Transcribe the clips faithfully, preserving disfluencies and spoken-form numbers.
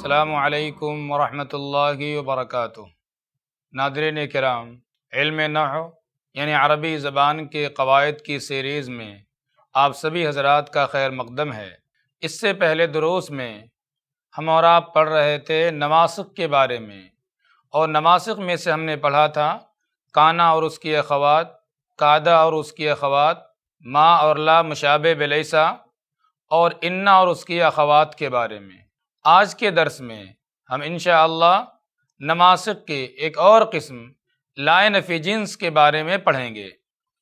السلام علیکم ورحمۃ اللہ وبرکاتہ۔ ناظرین کرام، علم نحو یعنی عربی زبان کے قواعد کی سیریز میں آپ سبھی حضرات کا خیر مقدم ہے۔ اس سے پہلے دروس میں ہم اور آپ پڑھ رہے تھے نواسخ کے بارے میں، اور نواسخ میں سے ہم نے پڑھا تھا کانا اور اس کی اخوات، قادا اور اس کی اخوات، ما اور لا مشابہ بلیسا، اور انا اور اس کی اخوات کے بارے میں۔ آج کے درس میں ہم انشاءاللہ نواسخ کے ایک اور قسم لائے نفی جنس کے بارے میں پڑھیں گے۔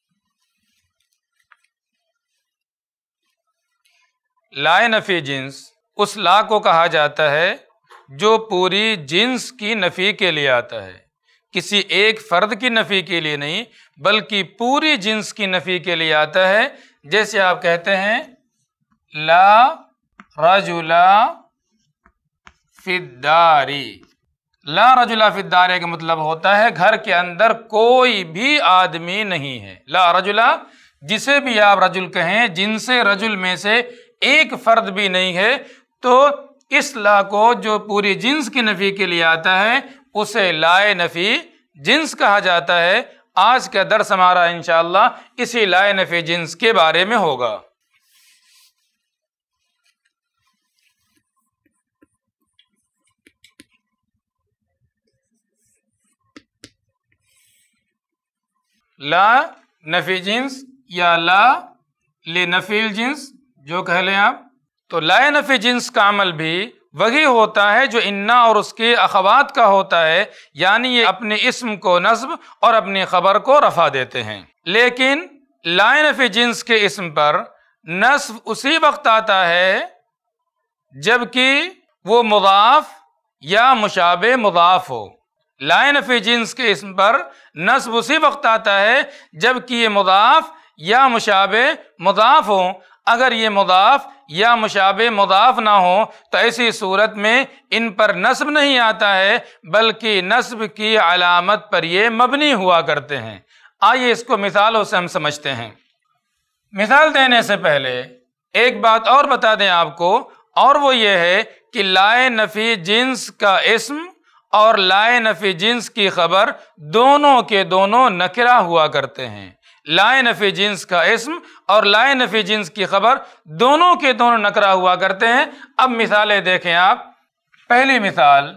لائے نفی جنس اس لا کو کہا جاتا ہے جو پوری جنس کی نفی کے لیے آتا ہے، کسی ایک فرد کی نفی کے لیے نہیں بلکہ پوری جنس کی نفی کے لیے آتا ہے۔ جیسے آپ کہتے ہیں لا رجل فی الدار، لا رجل فی الدار کا مطلب ہوتا ہے گھر کے اندر کوئی بھی آدمی نہیں ہے۔ لا رجل، جسے بھی آپ رجل کہیں، جن سے رجل میں سے ایک فرد بھی نہیں ہے، تو اس لا کو جو پوری جنس کی نفی کے لیے آتا ہے اسے لائے نفی جنس کہا جاتا ہے۔ آج کا درس ہمارا انشاءاللہ اسی لائے نفی جنس کے بارے میں ہوگا۔ لا نفی جنس یا لا لنفی الجنس جو کہہ لیں آپ، تو لائے نفی جنس کا عمل بھی وہی ہوتا ہے جو انا اور اس کے اخوات کا ہوتا ہے، یعنی یہ اپنے اسم کو نصب اور اپنی خبر کو رفع دیتے ہیں۔ لیکن لائے نفی جنس کے اسم پر نصب اسی وقت آتا ہے جبکہ وہ مضاف یا مشابہ مضاف ہو۔ لائے نفی جنس کے اسم پر نصب اسی وقت آتا ہے جبکہ یہ مضاف یا مشابہ مضاف ہو۔ اگر یہ مضاف یا مشابہ مضاف نہ ہو تو ایسی صورت میں ان پر نصب نہیں آتا ہے بلکہ نصب کی علامت پر یہ مبنی ہوا کرتے ہیں۔ آئیے اس کو مثالوں سے ہم سمجھتے ہیں۔ مثال دینے سے پہلے ایک بات اور بتا دیں آپ کو، اور وہ یہ ہے کہ لائے نفی جنس کا اسم اور لائے نفی جنس کی خبر دونوں کے دونوں نکرہ ہوا کرتے ہیں۔ لائے نفی جنس کا اسم اور لائے نفی جنس کی خبر دونوں کے دونوں نکرہ ہوا کرتے ہیں۔ اب مثالیں دیکھیں آپ۔ پہلی مثال،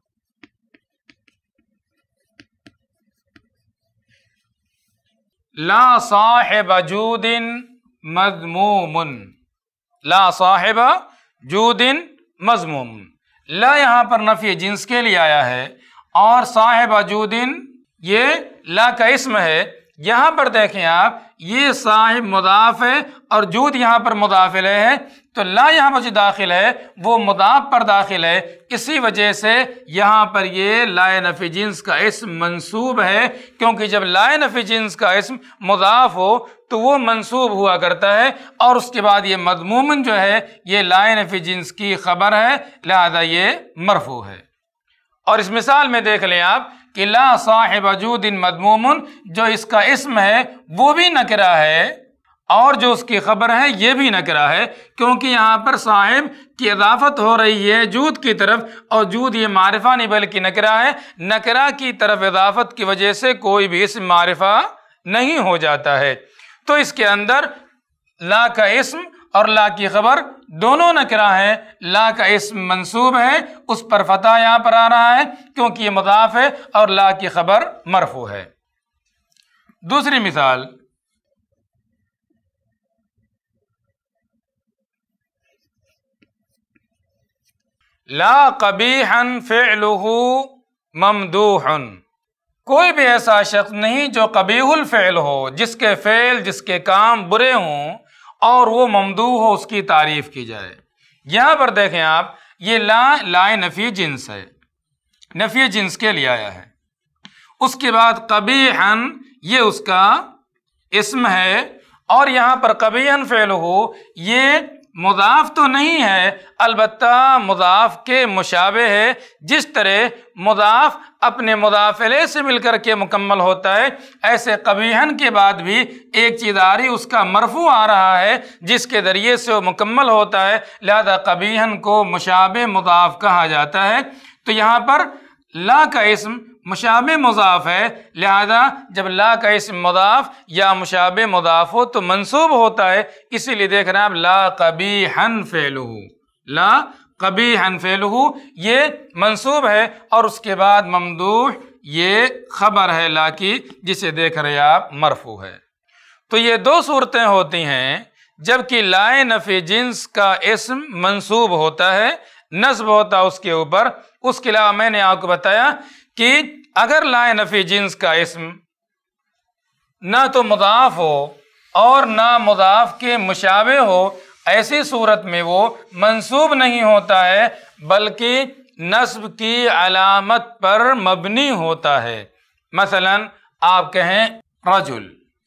لا صاحب جود مذموم، لا صاحب جود مذموم۔ لا یہاں پر نفی جنس کے لیے آیا ہے اور صاحب جود یہ لا کا اسم ہے۔ یہاں پر دیکھیں آپ، یہ صاحب مضاف ہے اور جود یہاں پر مضاف الیہ ہے، تو لا یہاں پر جو داخل ہے وہ مضاف پر داخل ہے، اسی وجہ سے یہاں پر یہ لائے نفی جنس کا اسم منصوب ہے، کیونکہ جب لائے نفی جنس کا اسم مضاف ہو تو وہ منصوب ہوا کرتا ہے، اور اس کے بعد یہ مضمومن جو ہے یہ لائے نفی جنس کی خبر ہے، لہذا یہ مرفوع ہے۔ اور اس مثال میں دیکھ لیں آپ کہ لا صاحب جود مذموم، جو اس کا اسم ہے وہ بھی نکرہ ہے اور جو اس کی خبر ہے یہ بھی نکرہ ہے، کیونکہ یہاں پر صاحب کی اضافت ہو رہی ہے جود کی طرف، اور جود یہ معرفہ نہیں بلکہ نکرہ ہے۔ نکرہ کی طرف اضافت کی وجہ سے کوئی بھی اسم معرفہ نہیں ہو جاتا ہے، تو اس کے اندر لا کا اسم اور لا کی خبر دونوں نکرہ ہیں۔ لا کا اسم منصوب ہے، اس پر فتح یہاں پر آ رہا ہے کیونکہ یہ مضاف ہے، اور لا کی خبر مرفوع ہے۔ دوسری مثال، لا قبیحا فعلہ ممدوح، کوئی بھی ایسا شخص نہیں جو قبیح الفعل ہو، جس کے فعل جس کے کام برے ہوں اور وہ ممدوح ہو، اس کی تعریف کی جائے۔ یہاں پر دیکھیں آپ، یہ لا لائے نفی جنس ہے، نفی جنس کے لیے آیا ہے۔ اس کے بعد قبیحا یہ اس کا اسم ہے، اور یہاں پر قبیحا فعلہ یہ مضاف تو نہیں ہے، البتہ مضاف کے مشابہ ہے، جس طرح مضاف اپنے مضاف الیہ سے مل کر کے مکمل ہوتا ہے، ایسے قبیحن کے بعد بھی ایک چیز آ رہی، اس کا مرفوع آ رہا ہے جس کے ذریعے سے وہ مکمل ہوتا ہے، لہذا قبیحن کو مشابہ مضاف کہا جاتا ہے۔ تو یہاں پر لا کا اسم مشابہ مضاف ہے، لہذا جب لا کا اسم مضاف یا مشابہ مضاف ہو تو منصوب ہوتا ہے، اسی لیے دیکھ رہے ہیں آپ لا قبیحن فعلہ، لا قبیحن فعلہ یہ منصوب ہے، اور اس کے بعد ممدوح یہ خبر ہے لا کی، جسے دیکھ رہے ہیں آپ مرفوع ہے۔ تو یہ دو صورتیں ہوتی ہیں جبکہ لائے نفی جنس کا اسم منصوب ہوتا ہے، نصب ہوتا ہے اس کے اوپر۔ اس کے علاوہ میں نے آپ کو بتایا کہ اگر لائے نفی جنس کا اسم نہ تو مضاف ہو اور نہ مضاف کے مشابہ ہو، ایسی صورت میں وہ منصوب نہیں ہوتا ہے بلکہ نصب کی علامت پر مبنی ہوتا ہے۔ مثلا آپ کہیں رجل،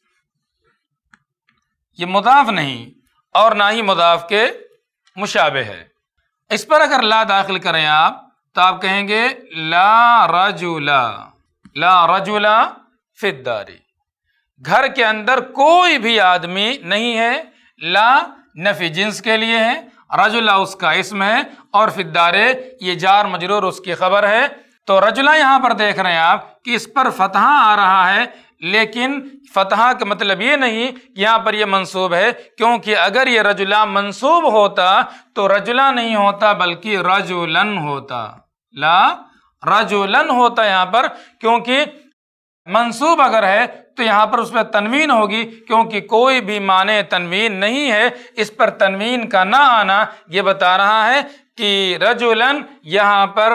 یہ مضاف نہیں اور نہ ہی مضاف کے مشابہ ہے، اس پر اگر لا داخل کریں آپ تو آپ کہیں گے لا رجل، لا رجل فی الدار، گھر کے اندر کوئی بھی آدمی نہیں ہے۔ لا نفی جنس کے لیے ہے، رجل اس کا اسم ہے، اور فی الدار یہ جار مجرور اس کی خبر ہے۔ تو رجلہ یہاں پر دیکھ رہے ہیں آپ کہ اس پر فتحہ آ رہا ہے، لیکن فتحہ کا مطلب یہ نہیں کہ یہاں پر یہ منصوب ہے، کیونکہ اگر یہ رجلہ منصوب ہوتا تو رجلہ نہیں ہوتا بلکہ رجلن ہوتا، لا رجلن ہوتا یہاں پر، کیونکہ منصوب اگر ہے تو یہاں پر اس پہ تنوین ہوگی، کیونکہ کوئی بھی معنی تنوین نہیں ہے۔ اس پر تنوین کا نہ آنا یہ بتا رہا ہے کہ رجلن یہاں پر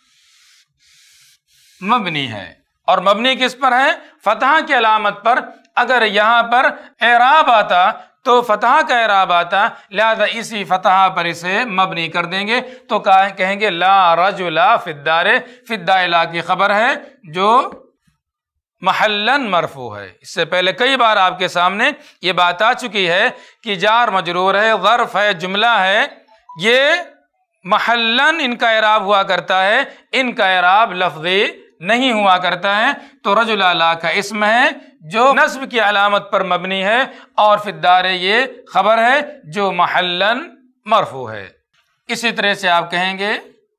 مبنی ہے، اور مبنی کس پر ہے؟ فتحہ کی علامت پر۔ اگر یہاں پر اعراب آتا تو فتحہ کا اعراب آتا، لہذا اسی فتحہ پر اسے مبنی کر دیں گے، تو کہیں گے لا رجل فی الدار، فی الدار لا کی خبر ہے جو محلن مرفوع ہے۔ اس سے پہلے کئی بار آپ کے سامنے یہ بات آ چکی ہے کہ جار مجرور ہے، ظرف ہے، جملہ ہے، یہ محلن ان کا اعراب ہوا کرتا ہے، ان کا اعراب لفظی نہیں ہوا کرتا ہے۔ تو رجل لا کا اسم ہے جو نصب کی علامت پر مبنی ہے، اور فی الدار یہ خبر ہے جو محلن مرفوع ہے۔ اسی طرح سے آپ کہیں گے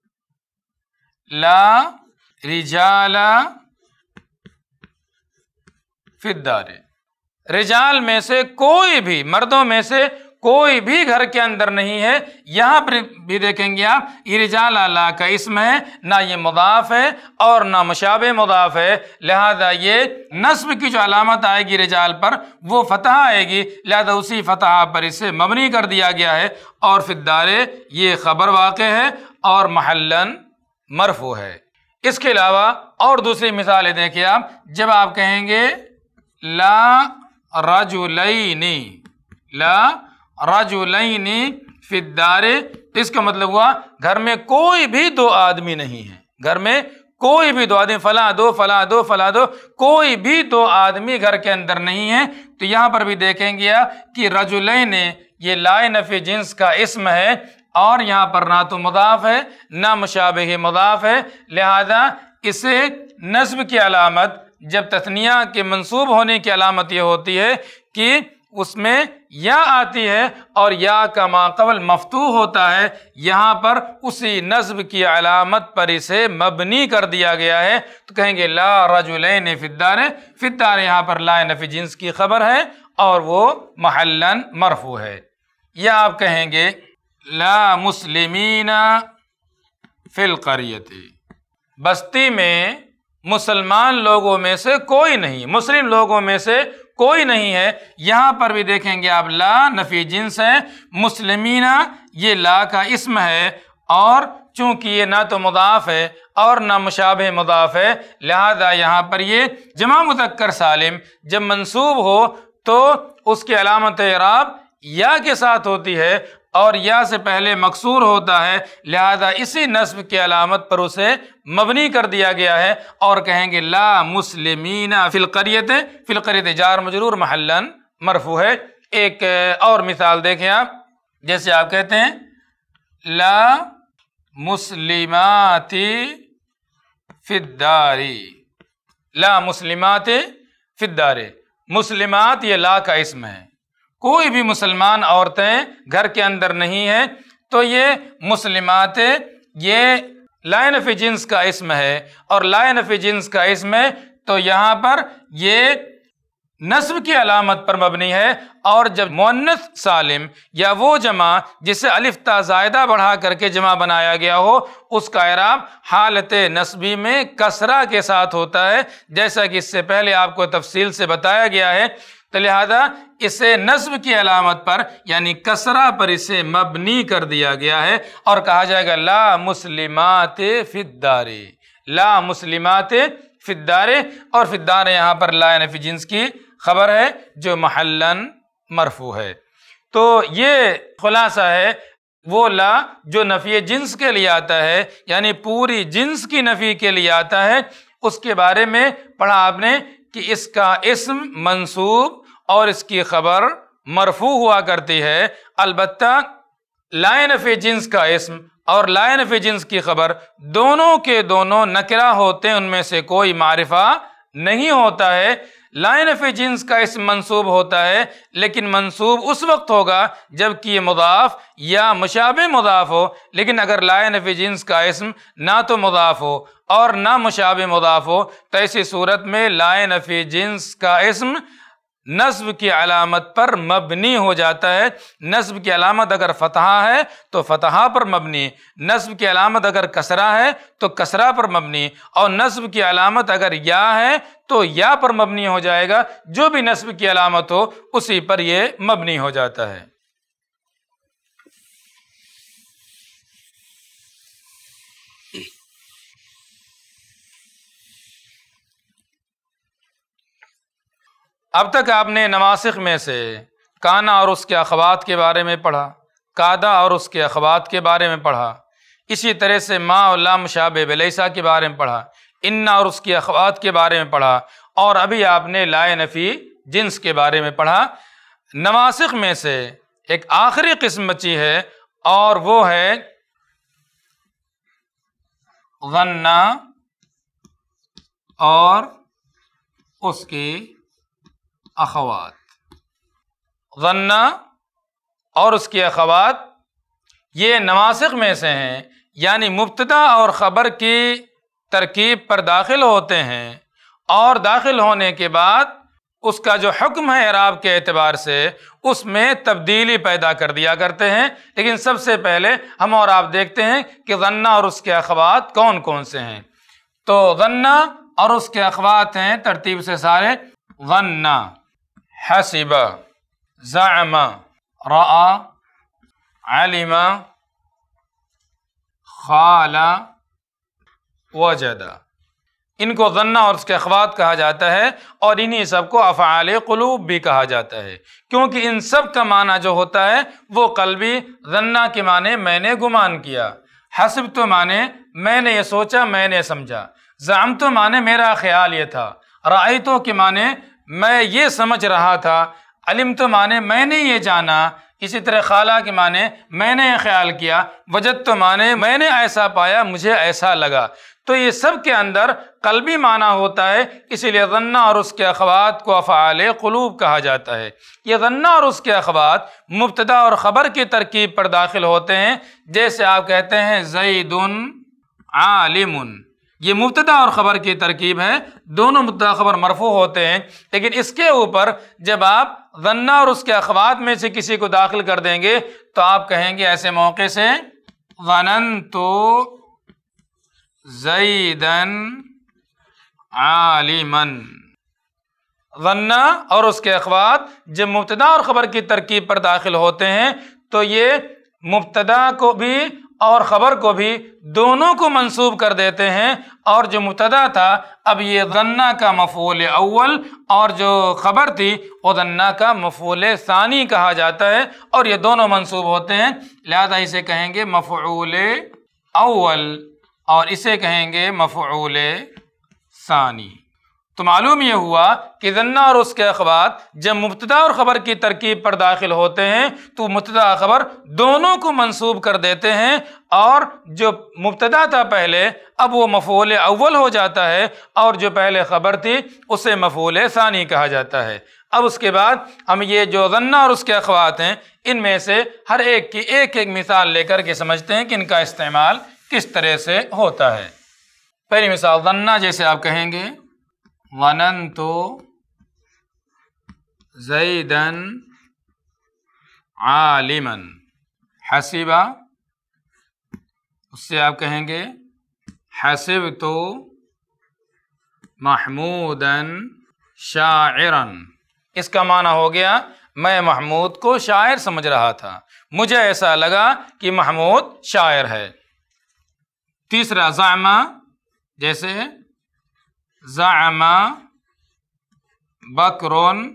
لا رجال فی الدار، رجال میں سے کوئی بھی، مردوں میں سے کوئی بھی گھر کے اندر نہیں ہے۔ یہاں پر بھی دیکھیں گے آپ یہ رجال لا کا اسم ہے، نہ یہ مضاف ہے اور نہ مشابہ مضاف ہے، لہذا یہ نصب کی جو علامت آئے گی رجال پر وہ فتح آئے گی، لہذا اسی فتح پر اسے مبنی کر دیا گیا ہے، اور فی الدار یہ خبر واقع ہے اور محلن مرفوع ہے۔ اس کے علاوہ اور دوسری مثالیں دیکھیں آپ، جب آپ کہیں گے لا رجلین، لا رجلین فی الدار، اس کا مطلب ہوا گھر میں کوئی بھی دو آدمی نہیں ہے، گھر میں کوئی بھی دو آدمی، فلاں دو فلاں دو فلاں دو، کوئی بھی دو آدمی گھر کے اندر نہیں ہے۔ تو یہاں پر بھی دیکھیں گے کہ رجلین یہ لائے نفی جنس کا اسم ہے، اور یہاں پر نہ تو مضاف ہے نہ مشابہ مضاف ہے، لہذا اسے نصب کی علامت، جب تثنیہ کے منصوب ہونے کی علامت یہ ہوتی ہے کہ اس میں یا آتی ہے اور یا کا ما قبل مفتوح ہوتا ہے، یہاں پر اسی نصب کی علامت پر اسے مبنی کر دیا گیا ہے، تو کہیں گے لا رجلین فی الدار، فی الدار یہاں پر لا نفی جنس کی خبر ہے اور وہ محلن مرفوع ہے۔ یا آپ کہیں گے لا مسلمین فی القریۃ، بستی میں مسلمان لوگوں میں سے کوئی نہیں، مسلم لوگوں میں سے کوئی نہیں ہے۔ یہاں پر بھی دیکھیں گے آپ لا نفی جنس ہے، مسلمین یہ لا کا اسم ہے، اور چونکہ یہ نہ تو مضاف ہے اور نہ مشابہ مضاف ہے، لہذا یہاں پر یہ جمع مذکر سالم جب منصوب ہو تو اس کی علامت اعراب یا کے ساتھ ہوتی ہے، اور یا سے پہلے مکسور ہوتا ہے، لہذا اسی نصب کی علامت پر اسے مبنی کر دیا گیا ہے، اور کہیں گے لا مسلمین فی القریۃ، فی القریۃ جار مجرور محلن مرفوع ہے۔ ایک اور مثال دیکھیں آپ، جیسے آپ کہتے ہیں لا مسلماتی فی الداری، لا مسلمات فی الداری، مسلمات یہ لا کا اسم ہے، کوئی بھی مسلمان عورتیں گھر کے اندر نہیں ہیں، تو یہ مسلمات یہ لا نفی جنس کا اسم ہے، اور لا نفی جنس کا اسم ہے تو یہاں پر یہ نصب کی علامت پر مبنی ہے، اور جب مؤنث سالم یا وہ جمع جسے الف تا زائدہ بڑھا کر کے جمع بنایا گیا ہو، اس کا اعراب حالت نصبی میں کسرہ کے ساتھ ہوتا ہے، جیسا کہ اس سے پہلے آپ کو تفصیل سے بتایا گیا ہے، تو لہذا اسے نصب کی علامت پر یعنی کسرہ پر اسے مبنی کر دیا گیا ہے، اور کہا جائے گا لا مسلمات فی الدار، لا مسلمات فی الدار، اور فی الدار یہاں پر لا نفی جنس کی خبر ہے جو محلاً مرفوع ہے۔ تو یہ خلاصہ ہے وہ لا جو نفی جنس کے لیے آتا ہے، یعنی پوری جنس کی نفی کے لیے آتا ہے، اس کے بارے میں پڑھا آپ نے کہ اس کا اسم منصوب اور اس کی خبر مرفوع ہوا کرتی ہے، البتہ لا نفی جنس کا اسم اور لا نفی جنس کی خبر دونوں کے دونوں نکرہ ہوتے ہیں، ان میں سے کوئی معرفہ نہیں ہوتا ہے۔ لا نفی جنس کا اسم منصوب ہوتا ہے، لیکن منصوب اس وقت ہوگا جب کہ یہ مضاف یا مشابہ مضاف ہو، لیکن اگر لا نفی جنس کا اسم نہ تو مضاف ہو اور نہ مشابہ مضاف ہو تو ایسی صورت میں لا نفی جنس کا اسم نصب کی علامت پر مبنی ہو جاتا ہے۔ نصب کی علامت اگر فتحہ ہے تو فتحہ پر مبنی، نصب کی علامت اگر کسرہ ہے تو کسرہ پر مبنی، اور نصب کی علامت اگر یا ہے تو یا پر مبنی ہو جائے گا، جو بھی نصب کی علامت ہو اسی پر یہ مبنی ہو جاتا ہے۔ اب تک آپ نے نواسخ میں سے کانا اور اس کے اخوات کے بارے میں پڑھا، کادا اور اس کے اخوات کے بارے میں پڑھا، اسی طرح سے ما اور لا مشابہ بلیسا کے بارے میں پڑھا، انا اور اس کے اخوات کے بارے میں پڑھا، اور ابھی آپ نے لا نفی جنس کے بارے میں پڑھا۔ نواسخ میں سے ایک آخری قسم بچی ہے اور وہ ہے غنہ اور اس کی اخوات۔ غنہ اور اس کی اخوات یہ نواسخ میں سے ہیں، یعنی مبتدا اور خبر کی ترکیب پر داخل ہوتے ہیں، اور داخل ہونے کے بعد اس کا جو حکم ہے اعراب کے اعتبار سے اس میں تبدیلی پیدا کر دیا کرتے ہیں۔ لیکن سب سے پہلے ہم اور آپ دیکھتے ہیں کہ غنہ اور اس کے اخوات کون کون سے ہیں۔ تو غنہ اور اس کے اخوات ہیں ترتیب سے سارے: غنہ، حسب، زعم، رأى، علم، خال، وجد۔ ان کو غنہ اور اس کے اخوات کہا جاتا ہے، اور انہی سب کو افعال قلوب بھی کہا جاتا ہے، کیونکہ ان سب کا معنی جو ہوتا ہے وہ قلبی۔ غنہ کے معنی میں نے گمان کیا، حسب تو معنی میں نے یہ سوچا، میں نے سمجھا، زعم تو معنی میرا خیال یہ تھا، رأیتو کے معنی میں یہ سمجھ رہا تھا، علم تو معنی میں نے یہ جانا، اسی طرح خالہ کے معنی میں نے یہ خیال کیا، وجد تو معنی میں نے ایسا پایا، مجھے ایسا لگا۔ تو یہ سب کے اندر قلبی معنی ہوتا ہے، اسی لیے غنہ اور اس کے اخوات کو افعال قلوب کہا جاتا ہے۔ یہ غنہ اور اس کے اخوات مبتدا اور خبر کی ترکیب پر داخل ہوتے ہیں، جیسے آپ کہتے ہیں زید عالم، یہ مبتدا اور خبر کی ترکیب ہے، دونوں مبتدا خبر مرفوع ہوتے ہیں، لیکن اس کے اوپر جب آپ غنہ اور اس کے اخوات میں سے کسی کو داخل کر دیں گے تو آپ کہیں گے ایسے موقع سے ظننت زیدن عالما۔ غنہ اور اس کے اخوات جب مبتدا اور خبر کی ترکیب پر داخل ہوتے ہیں تو یہ مبتدا کو بھی اور خبر کو بھی دونوں کو منصوب کر دیتے ہیں، اور جو مبتدا تھا اب یہ غنہ کا مفعول اول، اور جو خبر تھی وہ غنہ کا مفعول ثانی کہا جاتا ہے، اور یہ دونوں منصوب ہوتے ہیں، لہذا اسے کہیں گے مفعول اول اور اسے کہیں گے مفعول ثانی۔ تو معلوم یہ ہوا کہ ظنہ اور اس کے اخوات جب مبتدا اور خبر کی ترکیب پر داخل ہوتے ہیں تو مبتدا خبر دونوں کو منسوب کر دیتے ہیں، اور جو مبتدا تھا پہلے اب وہ مفعول اول ہو جاتا ہے، اور جو پہلے خبر تھی اسے مفعول ثانی کہا جاتا ہے۔ اب اس کے بعد ہم یہ جو ظنہ اور اس کے اخوات ہیں ان میں سے ہر ایک کی ایک ایک مثال لے کر کے سمجھتے ہیں کہ ان کا استعمال کس طرح سے ہوتا ہے۔ پہلی مثال ظنہ، جیسے آپ کہیں گے ظننت زیدن عالما، حسبا، اس سے آپ کہیں گے حسبت محمودا شاعرا، اس کا معنی ہو گیا میں محمود کو شاعر سمجھ رہا تھا، مجھے ایسا لگا کہ محمود شاعر ہے۔ تیسرا زعما، جیسے زعم بکر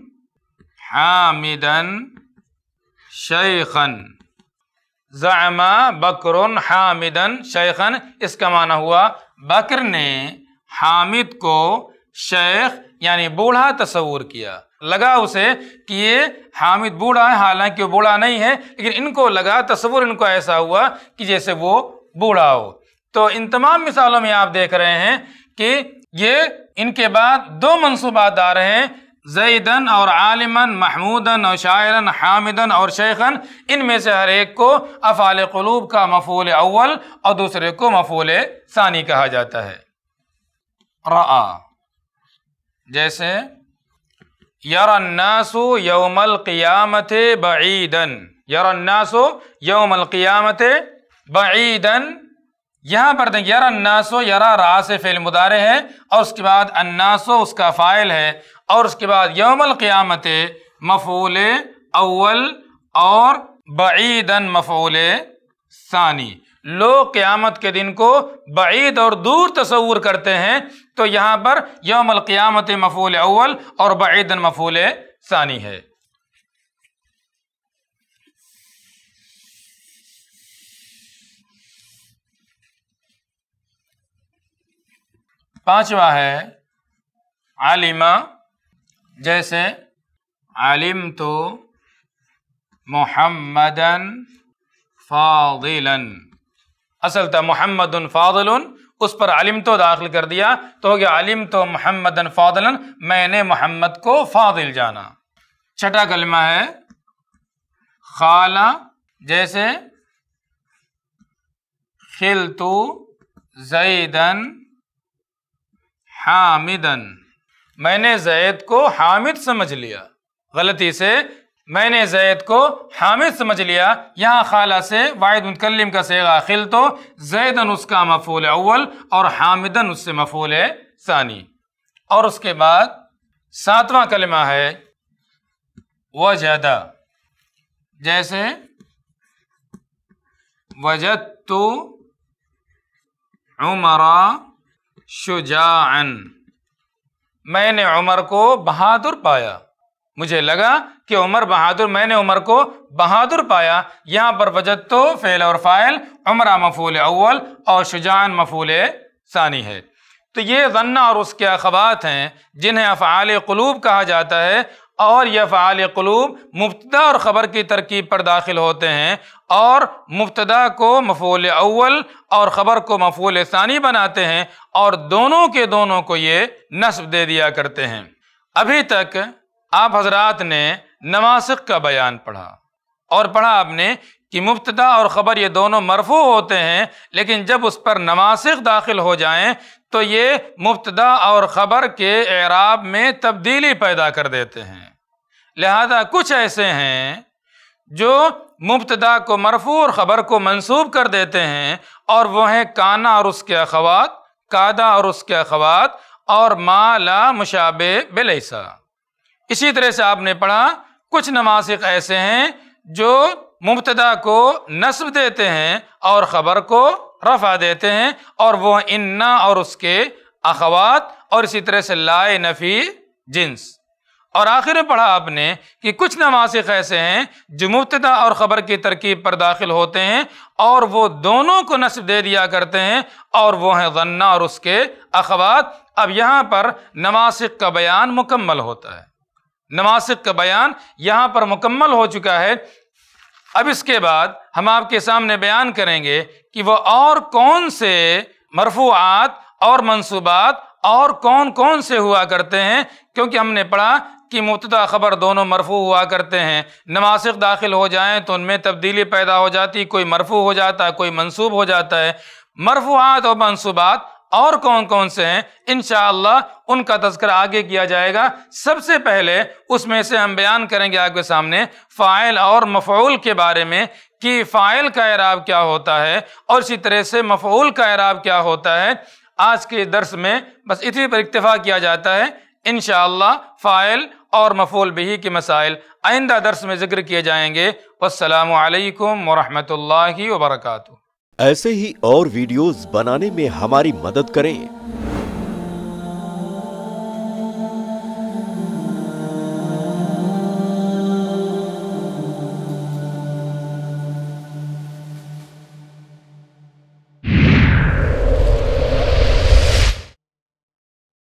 حامدا شیخا، زعم بکر حامدا شیخا، اس کا معنی ہوا بکر نے حامد کو شیخ یعنی بوڑھا تصور کیا، لگا اسے کہ یہ حامد بوڑھا ہے، حالانکہ وہ بوڑھا نہیں ہے، لیکن ان کو لگا، تصور ان کو ایسا ہوا کہ جیسے وہ بوڑھا ہو۔ تو ان تمام مثالوں میں آپ دیکھ رہے ہیں کہ یہ ان کے بعد دو منصوبات آ رہے ہیں، زیدن اور عالمن، محمودن اور شاعرن، حامدن اور شیخن، ان میں سے ہر ایک کو افعال قلوب کا مفعول اول اور دوسرے کو مفعول ثانی کہا جاتا ہے۔ رآ، جیسے یری الناس یوم القیامت بعیدا، یری الناس یوم القیامت بعیدا، یہاں پر دیکھیں یری الناس، یرا را سے فعل مضارع ہے اور اس کے بعد الناس اس کا فاعل ہے، اور اس کے بعد یوم القیامت مفعول اول اور بعیدا مفعول ثانی۔ لوگ قیامت کے دن کو بعید اور دور تصور کرتے ہیں، تو یہاں پر یوم القیامت مفعول اول اور بعیدا مفعول ثانی ہے۔ پانچواں ہے علمہ، جیسے علمت محمدا فاضلا، اصل تھا محمد فاضل، اس پر علمت داخل کر دیا تو ہو گیا علمت محمدا فاضلا، میں نے محمد کو فاضل جانا۔ چھٹا کلمہ ہے خالہ، جیسے خلت زیدن حامدن، میں نے زید کو حامد سمجھ لیا، غلطی سے میں نے زید کو حامد سمجھ لیا۔ یہاں خالہ سے واحد متکلم کا صیغہ خلتو، زیدن اس کا مفعول اول اور حامدن اس سے مفعول ثانی۔ اور اس کے بعد ساتواں کلمہ ہے وجدہ، جیسے وجدت عمر شجاعا، میں نے عمر کو بہادر پایا، مجھے لگا کہ عمر بہادر، میں نے عمر کو بہادر پایا۔ یہاں پر وجدت فعل اور فاعل، عمرہ مفعول اول اور شجاعا مفعول ثانی ہے۔ تو یہ ظنہ اور اس کے اخوات ہیں جنہیں افعال قلوب کہا جاتا ہے، اور یہ افعال قلوب مبتدا اور خبر کی ترکیب پر داخل ہوتے ہیں، اور مبتدا کو مفعول اول اور خبر کو مفعول ثانی بناتے ہیں، اور دونوں کے دونوں کو یہ نصب دے دیا کرتے ہیں۔ ابھی تک آپ حضرات نے نواسخ کا بیان پڑھا، اور پڑھا آپ نے کہ مبتدا اور خبر یہ دونوں مرفوع ہوتے ہیں، لیکن جب اس پر نواسخ داخل ہو جائیں تو یہ مبتدا اور خبر کے اعراب میں تبدیلی پیدا کر دیتے ہیں۔ لہذا کچھ ایسے ہیں جو مبتدا کو مرفوع اور خبر کو منصوب کر دیتے ہیں، اور وہ ہیں کانا اور اس کے اخوات، کادا اور اس کے اخوات، اور ما لا مشابہ بلیسا۔ اسی طرح سے آپ نے پڑھا کچھ نواسخ ایسے ہیں جو مبتدا کو نصب دیتے ہیں اور خبر کو رفع دیتے ہیں، اور وہ انا اور اس کے اخوات، اور اسی طرح سے لائے نفی جنس۔ اور آخر میں پڑھا آپ نے کہ کچھ نواسخ ایسے ہیں جو مبتدا اور خبر کی ترکیب پر داخل ہوتے ہیں اور وہ دونوں کو نصب دے دیا کرتے ہیں، اور وہ ہیں ظنہ اور اس کے اخوات۔ اب یہاں پر نواسخ کا بیان مکمل ہوتا ہے، نواسخ کا بیان یہاں پر مکمل ہو چکا ہے۔ اب اس کے بعد ہم آپ کے سامنے بیان کریں گے کہ وہ اور کون سے مرفوعات اور منصوبات اور کون کون سے ہوا کرتے ہیں، کیونکہ ہم نے پڑھا کہ مبتدا خبر دونوں مرفوع ہوا کرتے ہیں، نواسخ داخل ہو جائیں تو ان میں تبدیلی پیدا ہو جاتی، کوئی مرفوع ہو جاتا ہے، کوئی منصوب ہو جاتا ہے۔ مرفوعات اور منصوبات اور کون کون سے ہیں انشاءاللہ ان کا تذکرہ آگے کیا جائے گا۔ سب سے پہلے اس میں سے ہم بیان کریں گے آپ کے سامنے فاعل اور مفعول کے بارے میں، کہ فاعل کا اعراب کیا ہوتا ہے اور اسی طرح سے مفعول کا اعراب کیا ہوتا ہے۔ آج کے درس میں بس اتنی پر اکتفا کیا جاتا ہے، انشاءاللہ فاعل اور مفعول بہ کے مسائل آئندہ درس میں ذکر کیے جائیں گے۔ والسلام علیکم ورحمۃ اللہ وبرکاتہ۔ ایسے ہی اور ویڈیوز بنانے میں ہماری مدد کریں۔